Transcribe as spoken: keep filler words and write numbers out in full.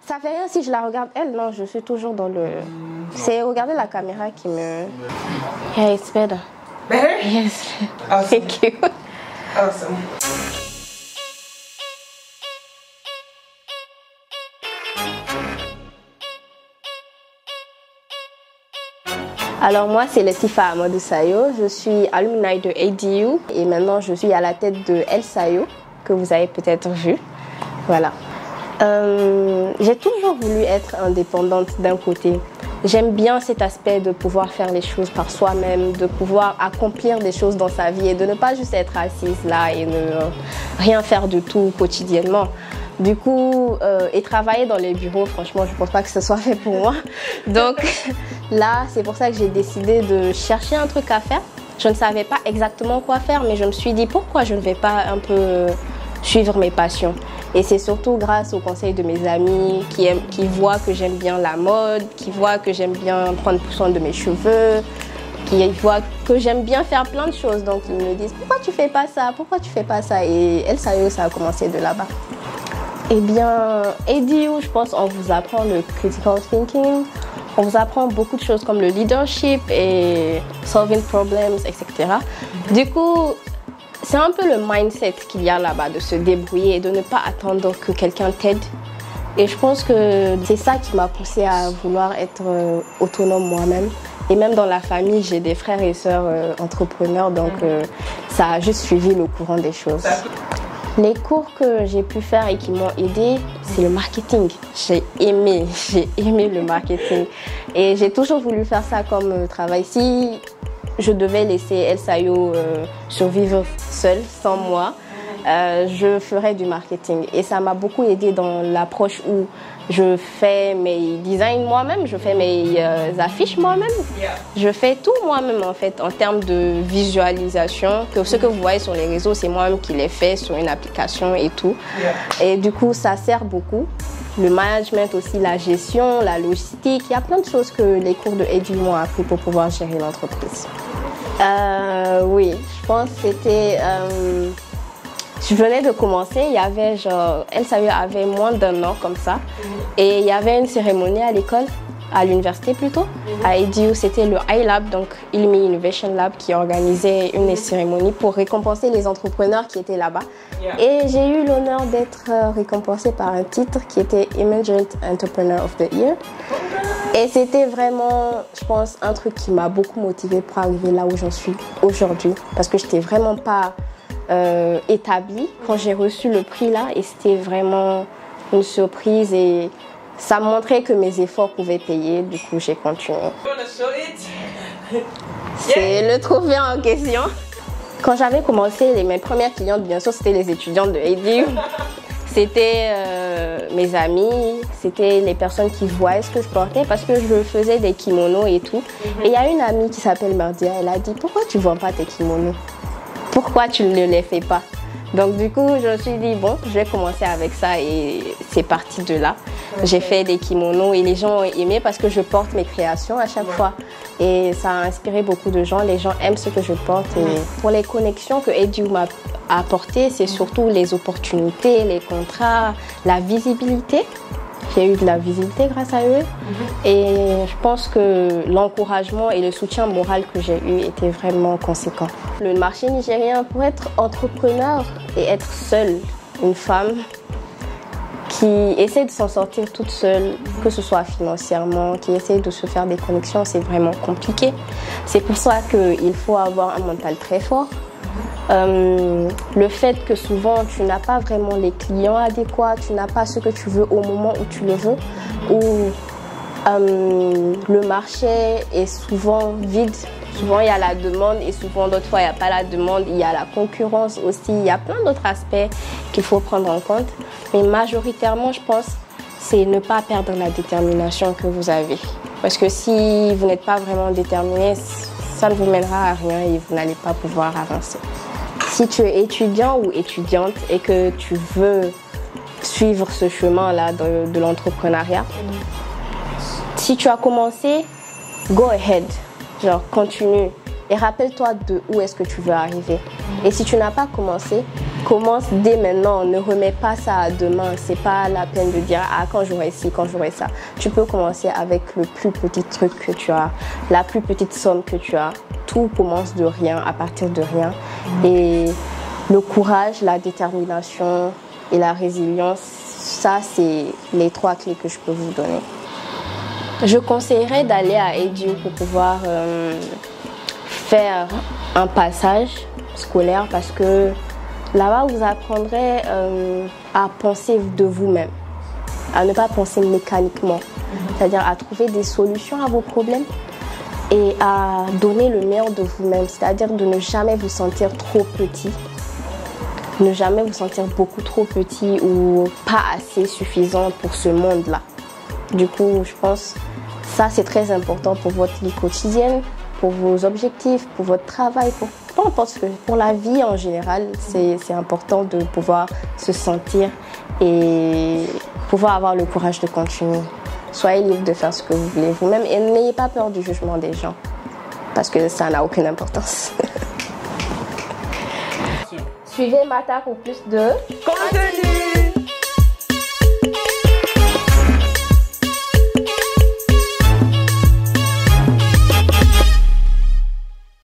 Ça fait rien si je la regarde elle, non, je suis toujours dans le... C'est regarder la caméra qui me... Yeah, it's better. Better? Yes. Awesome. Thank you. Awesome. Alors moi, c'est Latifa Amadou Sayo, je suis alumni de A D U et maintenant je suis à la tête de El Sayo, que vous avez peut-être vu. Voilà. Euh, j'ai toujours voulu être indépendante d'un côté. J'aime bien cet aspect de pouvoir faire les choses par soi-même, de pouvoir accomplir des choses dans sa vie et de ne pas juste être assise là et ne euh, rien faire du tout quotidiennement. Du coup, euh, et travailler dans les bureaux, franchement, je ne pense pas que ce soit fait pour moi. Donc là, c'est pour ça que j'ai décidé de chercher un truc à faire. Je ne savais pas exactement quoi faire, mais je me suis dit pourquoi je ne vais pas un peu suivre mes passions. Et c'est surtout grâce aux conseils de mes amis qui, aiment, qui voient que j'aime bien la mode, qui voient que j'aime bien prendre soin de mes cheveux, qui voient que j'aime bien faire plein de choses. Donc ils me disent pourquoi tu fais pas ça, pourquoi tu fais pas ça. Et El Sayo, ça a commencé de là-bas. Eh bien, A D U, je pense, on vous apprend le critical thinking, on vous apprend beaucoup de choses comme le leadership et solving problems, et cetera. Du coup, c'est un peu le mindset qu'il y a là-bas, de se débrouiller et de ne pas attendre que quelqu'un t'aide. Et je pense que c'est ça qui m'a poussée à vouloir être euh, autonome moi-même. Et même dans la famille, j'ai des frères et sœurs euh, entrepreneurs, donc euh, ça a juste suivi le courant des choses. Les cours que j'ai pu faire et qui m'ont aidé, c'est le marketing. J'ai aimé, j'ai aimé le marketing. Et j'ai toujours voulu faire ça comme travail. Si je devais laisser El Sayo euh, survivre seule, sans moi, euh, je ferais du marketing. Et ça m'a beaucoup aidé dans l'approche où je fais mes designs moi-même, je fais mes euh, affiches moi-même. Yeah. Je fais tout moi-même en fait, en termes de visualisation. Que ce que vous voyez sur les réseaux, c'est moi-même qui l'ai fait sur une application et tout. Yeah. Et du coup, ça sert beaucoup. Le management aussi, la gestion, la logistique. Il y a plein de choses que les cours de A D U m'ont appris pour pouvoir gérer l'entreprise. Euh, oui, je pense que c'était... Euh, je venais de commencer, il y avait genre... El Sayo avait moins d'un an comme ça. Mm-hmm. Et il y avait une cérémonie à l'école, à l'université plutôt. Mm-hmm. À A D U, c'était le iLab, donc Ilmi Innovation Lab, qui organisait une mm-hmm. cérémonie pour récompenser les entrepreneurs qui étaient là-bas. Yeah. Et j'ai eu l'honneur d'être récompensée par un titre qui était Emergent Entrepreneur of the Year. Et c'était vraiment, je pense, un truc qui m'a beaucoup motivée pour arriver là où j'en suis aujourd'hui. Parce que je n'étais vraiment pas euh, établie quand j'ai reçu le prix là. Et c'était vraiment une surprise et ça montrait que mes efforts pouvaient payer. Du coup, j'ai continué. C'est le trophée en question. Quand j'avais commencé, les, mes premières clientes, bien sûr, c'était les étudiantes de A D U. C'était euh, mes amis, c'était les personnes qui voyaient ce que je portais parce que je faisais des kimonos et tout. Mm-hmm. Et il y a une amie qui s'appelle Mardia, elle a dit « Pourquoi tu ne vends pas tes kimonos? Pourquoi tu ne les fais pas ?» Donc du coup, je me suis dit « Bon, je vais commencer avec ça » et c'est parti de là. Okay. J'ai fait des kimonos et les gens ont aimé parce que je porte mes créations à chaque ouais. fois. Et ça a inspiré beaucoup de gens, les gens aiment ce que je porte. Et ouais. pour les connexions que A D U m'a apportées, c'est surtout les opportunités, les contrats, la visibilité. J'ai eu de la visibilité grâce à eux. Mm-hmm. Et je pense que l'encouragement et le soutien moral que j'ai eu était vraiment conséquent. Le marché nigérien, pour être entrepreneur et être seule, une femme qui essaie de s'en sortir toute seule, que ce soit financièrement, qui essaie de se faire des connexions, c'est vraiment compliqué. C'est pour ça qu'il faut avoir un mental très fort. Euh, le fait que souvent tu n'as pas vraiment les clients adéquats, tu n'as pas ce que tu veux au moment où tu le veux, ou euh, le marché est souvent vide, souvent il y a la demande et souvent d'autres fois il n'y a pas la demande, il y a la concurrence aussi, il y a plein d'autres aspects qu'il faut prendre en compte, mais majoritairement je pense c'est ne pas perdre la détermination que vous avez, parce que si vous n'êtes pas vraiment déterminé, ça ne vous mènera à rien et vous n'allez pas pouvoir avancer. Si tu es étudiant ou étudiante et que tu veux suivre ce chemin-là de, de l'entrepreneuriat, si tu as commencé, go ahead, genre continue et rappelle-toi de où est-ce que tu veux arriver. Et si tu n'as pas commencé, Commence dès maintenant, ne remets pas ça à demain. C'est pas la peine de dire ah quand j'aurai ci, quand j'aurai ça. Tu peux commencer avec le plus petit truc que tu as, la plus petite somme que tu as. Tout commence de rien, à partir de rien. Et le courage, la détermination et la résilience, ça c'est les trois clés que je peux vous donner. Je conseillerais d'aller à EDU pour pouvoir euh, faire un passage scolaire parce que là-bas, vous apprendrez euh, à penser de vous-même, à ne pas penser mécaniquement, c'est-à-dire à trouver des solutions à vos problèmes et à donner le meilleur de vous-même, c'est-à-dire de ne jamais vous sentir trop petit, ne jamais vous sentir beaucoup trop petit ou pas assez suffisant pour ce monde-là. Du coup, je pense que ça, c'est très important pour votre vie quotidienne, pour vos objectifs, pour votre travail, pour peu importe ce que, pour la vie en général, c'est important de pouvoir se sentir et pouvoir avoir le courage de continuer. Soyez libre de faire ce que vous voulez vous-même et n'ayez pas peur du jugement des gens parce que ça n'a aucune importance. Suivez Mata pour plus de contenu.